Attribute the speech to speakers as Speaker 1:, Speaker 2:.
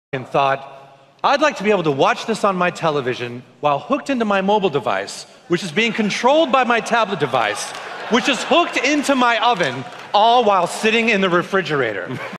Speaker 1: and thought, I'd like to be able to watch this on my television while hooked into my mobile device, which is being controlled by my tablet device, which is hooked into my oven, all while sitting in the refrigerator.